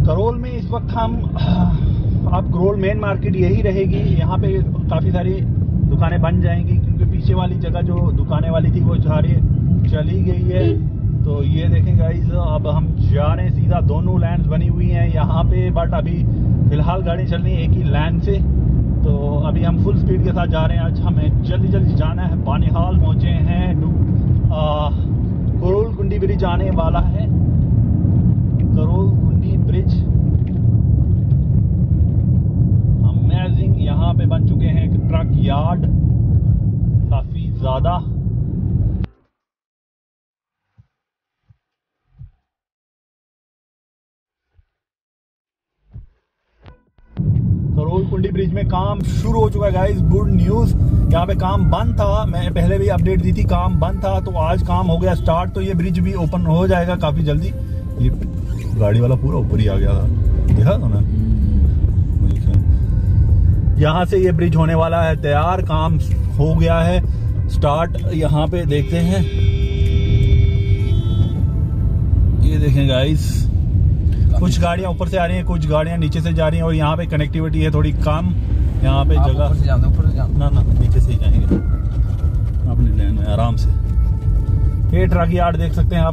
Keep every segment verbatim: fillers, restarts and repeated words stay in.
करोल में इस वक्त हम, अब करोल मेन मार्केट यही रहेगी। यहाँ पे काफ़ी सारी दुकानें बन जाएंगी क्योंकि पीछे वाली जगह जो दुकानें वाली थी वो सारी चली गई है। तो ये देखें गाइस, अब हम जा रहे हैं सीधा, दोनों लाइन्स बनी हुई हैं यहाँ पे, बट अभी फ़िलहाल गाड़ी चल रही है एक ही लाइन से। तो अभी हम फुल स्पीड के साथ जा रहे हैं। आज हमें जल्दी जल्दी जाना है, बानिहाल पहुँचे हैं, करोल कुंडी ब्रिज आने वाला है। करोल कुंडी ब्रिज अमेजिंग, यहाँ पे बन चुके हैं ट्रक यार्ड काफी ज्यादा। करोल कुंडी ब्रिज में काम शुरू हो चुका है गाइस, गुड न्यूज। यहाँ पे काम बंद था, मैं पहले भी अपडेट दी थी, काम बंद था, तो आज काम हो गया स्टार्ट। तो ये ब्रिज भी ओपन हो जाएगा काफी जल्दी। ये गाड़ी वाला पूरा ऊपर ही आ गया था, देखा था ना। यहाँ से ये ब्रिज होने वाला है तैयार, काम हो गया है स्टार्ट। यहाँ पे देखते हैं, ये देखें गाइस, कुछ गाड़ियाँ ऊपर से आ रही हैं, कुछ गाड़ियाँ नीचे से जा रही हैं, और यहाँ पे कनेक्टिविटी है थोड़ी कम। यहाँ पे जगह ऊपर से जाना, ऊपर से जाना ना ना नीचे से ही जाएंगे अपनी लेन में आराम से। ये ट्रक यार्ड देख सकते हैं आप,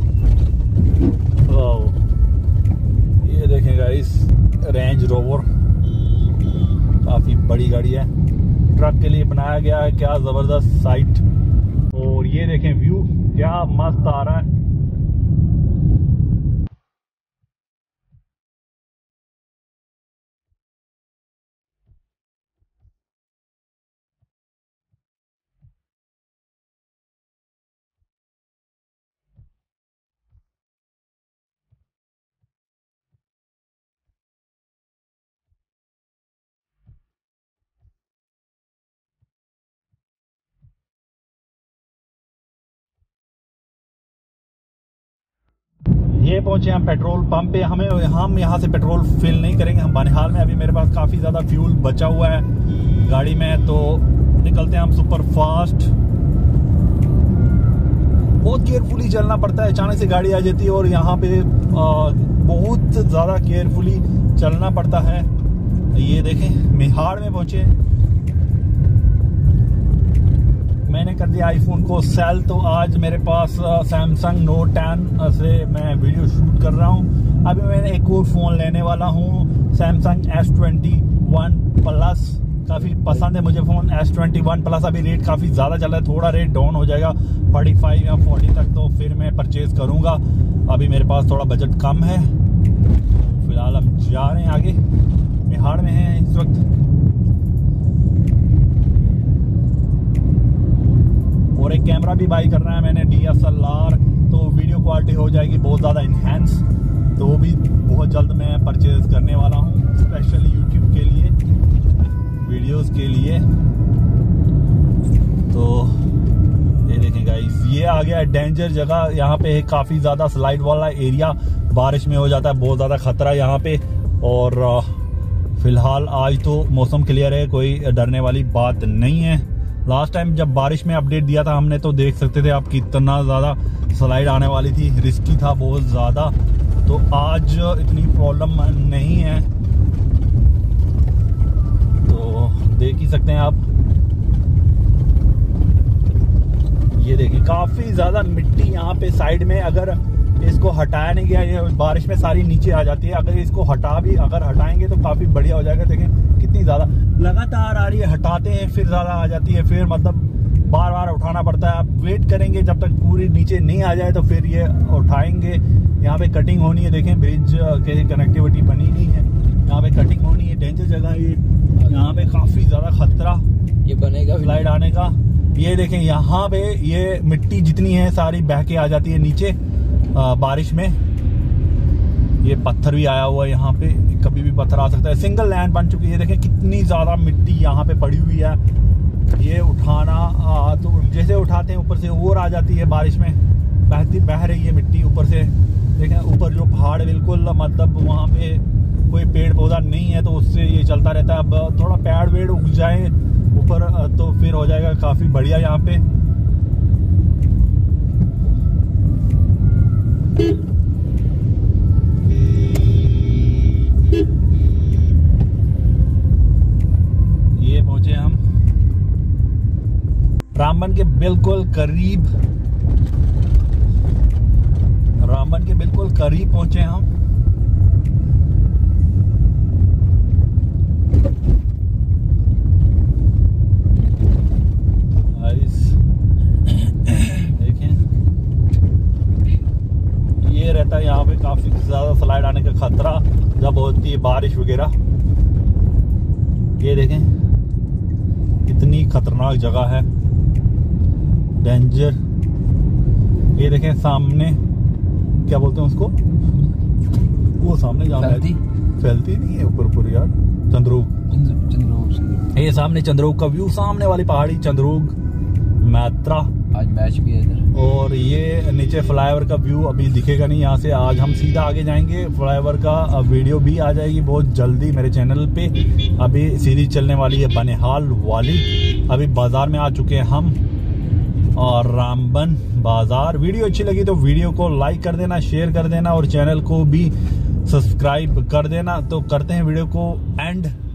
ये देखें गाइस, रेंज रोवर काफी बड़ी गाड़ी है, ट्रक के लिए बनाया गया है। क्या जबरदस्त साइट, और ये देखें व्यू क्या मस्त आ रहा है। ये पहुंचे हम पेट्रोल पंप पे। हमें हम यहाँ से पेट्रोल फिल नहीं करेंगे, हम बानिहाल में। अभी मेरे पास काफ़ी ज़्यादा फ्यूल बचा हुआ है गाड़ी में, तो निकलते हैं हम सुपर फास्ट। बहुत केयरफुली चलना पड़ता है, अचानक से गाड़ी आ जाती है, और यहाँ पे आ, बहुत ज़्यादा केयरफुली चलना पड़ता है। ये देखें मेहाड़ में पहुँचे, मैंने कर दिया आईफोन को सेल। तो आज मेरे पास सैमसंग नोट टेन से मैं वीडियो शूट कर रहा हूँ। अभी मैंने एक और फ़ोन लेने वाला हूँ, Samsung S twenty one plus. काफ़ी पसंद है मुझे phone S twenty one plus. अभी रेट काफ़ी ज़्यादा चल रहा है, थोड़ा रेट डाउन हो जाएगा फोर्टी फाइव या फोर्टी तक, तो फिर मैं परचेज़ करूँगा। अभी मेरे पास थोड़ा बजट कम है। तो फिलहाल हम जा रहे हैं आगे, मेहाड़ में हैं इस वक्त, और एक कैमरा भी बाई करना है मैंने डी एस एल आर, तो वीडियो क्वालिटी हो जाएगी बहुत ज़्यादा इनहेंस। तो वो भी बहुत जल्द मैं परचेज करने वाला हूँ, स्पेशल यूट्यूब के लिए, वीडियोस के लिए। तो ये देखें गाइस, ये आ गया डेंजर जगह। यहाँ पे काफ़ी ज़्यादा स्लाइड वाला एरिया, बारिश में हो जाता है, बहुत ज़्यादा खतरा है यहाँ पे। और फिलहाल आज तो मौसम क्लियर है, कोई डरने वाली बात नहीं है। लास्ट टाइम जब बारिश में अपडेट दिया था हमने, तो देख सकते थे आप कितना ज़्यादा स्लाइड आने वाली थी, रिस्की था बहुत ज़्यादा। तो आज इतनी प्रॉब्लम नहीं है, तो देख ही सकते हैं आप। ये देखिए काफ़ी ज़्यादा मिट्टी यहाँ पे साइड में, अगर इसको हटाया नहीं गया, ये बारिश में सारी नीचे आ जाती है। अगर इसको हटा भी अगर हटाएंगे तो काफ़ी बढ़िया हो जाएगा। देखें कितनी ज़्यादा लगातार आ रही है, हटाते हैं फिर ज़्यादा आ जाती है, फिर मतलब बार बार उठाना पड़ता है। आप वेट करेंगे जब तक पूरी नीचे नहीं आ जाए, तो फिर ये उठाएंगे। यहाँ पे कटिंग होनी है, देखें ब्रिज के कनेक्टिविटी बनी नहीं है, यहाँ पे कटिंग होनी है, डेंजर जगह है ये। यहाँ पे काफ़ी ज़्यादा खतरा ये बनेगा स्लाइड आने का। ये देखें यहाँ पे ये मिट्टी जितनी है सारी बह के आ जाती है नीचे आ, बारिश में। ये पत्थर भी आया हुआ है यहाँ पे, कभी भी पत्थर आ सकता है। सिंगल लैंड बन चुकी है, देखें कितनी ज़्यादा मिट्टी यहाँ पे पड़ी हुई है। ये उठाना आ, तो जैसे उठाते हैं ऊपर से और आ जाती है बारिश में, बहती बह रही है मिट्टी ऊपर से। देखें ऊपर जो पहाड़ बिल्कुल मतलब वहाँ पे कोई पेड़ पौधा नहीं है, तो उससे ये चलता रहता है। अब थोड़ा पेड़ वेड़ उग जाए ऊपर तो फिर हो जाएगा काफ़ी बढ़िया यहाँ पे। बिल्कुल करीब, रामबन के बिल्कुल करीब पहुंचे हम। देखें, ये रहता है यहाँ पे काफी ज्यादा स्लाइड आने का खतरा जब होती है बारिश वगैरह। ये देखें कितनी खतरनाक जगह है, डेंजर। ये देखें सामने, क्या बोलते हैं उसको, वो सामने जहाँ फैलती फैलती नहीं है ऊपर ऊपर यार, चंद्रोग। चंद्रोग ये सामने चंद्रोग का व्यू, सामने वाली पहाड़ी चंद्रोग मैत्रा। आज मैच भी है इधर। और ये नीचे फ्लाईओवर का व्यू अभी दिखेगा नहीं यहाँ से। आज हम सीधा आगे जाएंगे, फ्लाईओवर का वीडियो भी आ जाएगी बहुत जल्दी मेरे चैनल पे। अभी सीधी चलने वाली है बनिहाल वाली। अभी बाजार में आ चुके हैं हम, और रामबन बाजार। वीडियो अच्छी लगी तो वीडियो को लाइक कर देना, शेयर कर देना, और चैनल को भी सब्सक्राइब कर देना। तो करते हैं वीडियो को एंड।